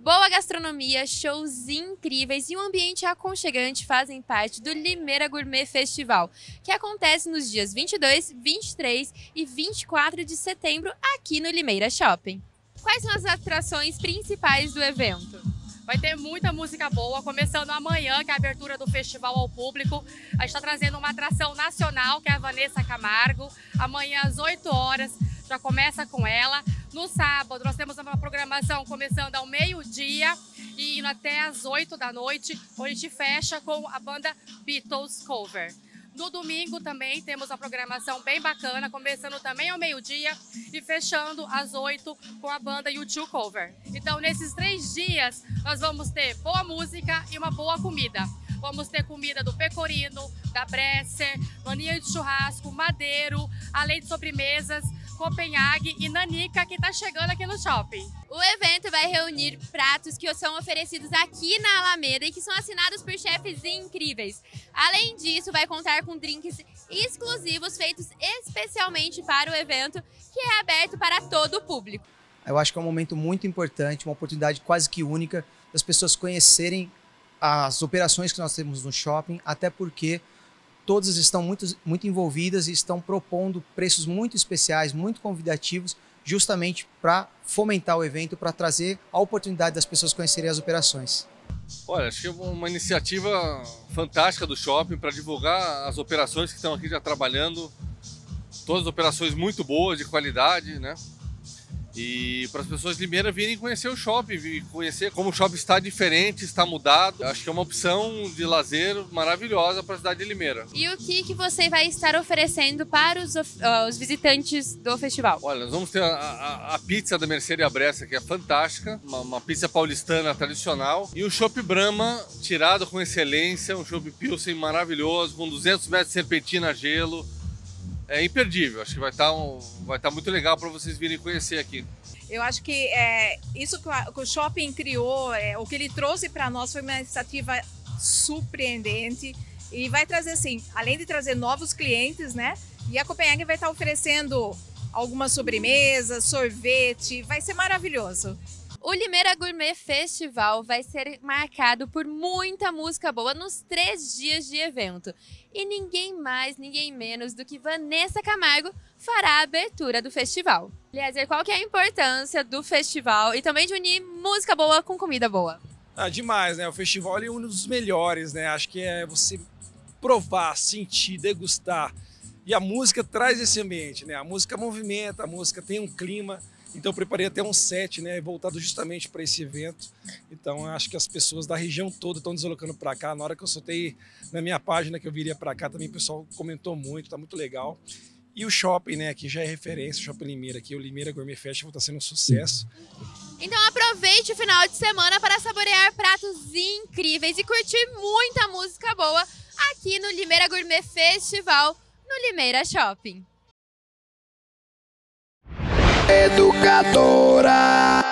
Boa gastronomia, shows incríveis e um ambiente aconchegante fazem parte do Limeira Gourmet Festival, que acontece nos dias 22, 23 e 24 de setembro aqui no Limeira Shopping. Quais são as atrações principais do evento? Vai ter muita música boa, começando amanhã, que é a abertura do festival ao público. A gente está trazendo uma atração nacional, que é a Vanessa Camargo. Amanhã às 8 horas, já começa com ela. No sábado, nós temos uma programação começando ao meio-dia e indo até às 8 da noite, onde a gente fecha com a banda Beatles Cover. No domingo também temos uma programação bem bacana, começando também ao meio-dia e fechando às 8 com a banda U2 Cover. Então, nesses 3 dias, nós vamos ter boa música e uma boa comida. Vamos ter comida do Pecorino, da Bresser, maninha de churrasco, Madeiro, além de sobremesas, Copenhague e Nanica, que está chegando aqui no shopping. O evento vai reunir pratos que são oferecidos aqui na Alameda e que são assinados por chefes incríveis. Além disso, vai contar com drinks exclusivos feitos especialmente para o evento, que é aberto para todo o público. Eu acho que é um momento muito importante, uma oportunidade quase que única das pessoas conhecerem as operações que nós temos no shopping, até porque todas estão muito envolvidas e estão propondo preços muito especiais, muito convidativos, justamente para fomentar o evento, para trazer a oportunidade das pessoas conhecerem as operações. Olha, acho que é uma iniciativa fantástica do shopping para divulgar as operações que estão aqui já trabalhando, todas operações muito boas, de qualidade, né? E para as pessoas de Limeira virem conhecer o shopping, conhecer como o shopping está diferente, está mudado. Acho que é uma opção de lazer maravilhosa para a cidade de Limeira. E o que você vai estar oferecendo para os visitantes do festival? Olha, nós vamos ter a pizza da Merceria Bressa, que é fantástica, uma pizza paulistana tradicional, e um chopp Brahma tirado com excelência, um chopp Pilsen maravilhoso, com 200 metros de serpentina a gelo. É imperdível, acho que vai estar muito legal para vocês virem conhecer aqui. Eu acho que isso que o shopping criou, o que ele trouxe para nós foi uma iniciativa surpreendente e vai trazer, assim, além de trazer novos clientes, né? E a Copenhague vai estar oferecendo algumas sobremesas, sorvete, vai ser maravilhoso. O Limeira Gourmet Festival vai ser marcado por muita música boa nos 3 dias de evento. E ninguém mais, ninguém menos do que Vanessa Camargo fará a abertura do festival. Eliezer, qual que é a importância do festival e também de unir música boa com comida boa? Demais, né? O festival é um dos melhores, né? Acho que é você provar, sentir, degustar. E a música traz esse ambiente, né? A música movimenta, a música tem um clima. Então eu preparei até um set, né, voltado justamente para esse evento. Então eu acho que as pessoas da região toda estão deslocando para cá. Na hora que eu soltei na minha página que eu viria para cá, também o pessoal comentou muito, tá muito legal. E o shopping, né, que já é referência, o Shopping Limeira aqui, o Limeira Gourmet Festival está sendo um sucesso. Então aproveite o final de semana para saborear pratos incríveis e curtir muita música boa aqui no Limeira Gourmet Festival, no Limeira Shopping. Educadora.